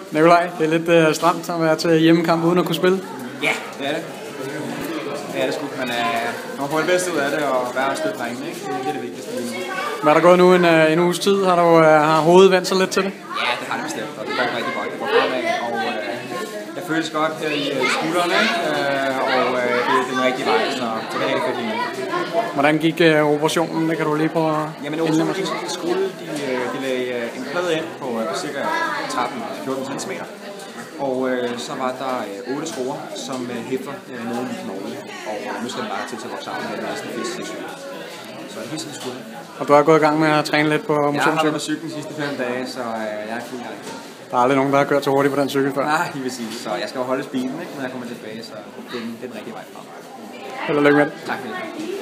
Nikolaj, det er lidt stramt at være til hjemmekamp uden at kunne spille. Ja, det er det. Det er det sgu. Man får det bedste ud af det og være støtte drengene, ikke? Det er det vigtigste lige nu. Hvad er der gået nu en uges tid? Har hovedet vendt sig lidt til det? Ja, det har det bestemt, og det går rigtig godt. Det går fremad, og jeg føles godt her i skuldrene, og det er den rigtige vej, så det er rigtig fedt lige nu. Hvordan gik operationen? Det kan du lige prøve at Jamen, operationen gik sådan, de lagde en plade ind på cirka 13-14 cm. Og så var der 8 skruer, som hæfter nede i knoglen, og nu skal den bare til at vokse sammen med resten af fisk. Så det er helt sådan skud. Og du er gået i gang med at træne lidt på motionscykel? Jeg har været på cyklen de sidste 5 dage, så jeg er fuld gang. Der er aldrig nogen, der har kørt så hurtigt på den cykel før? Nej, det vil sige. Så jeg skal jo holde speeden, ikke, når jeg kommer tilbage, så det er den rigtige vej frem. Held og lykke med det. Tak for det.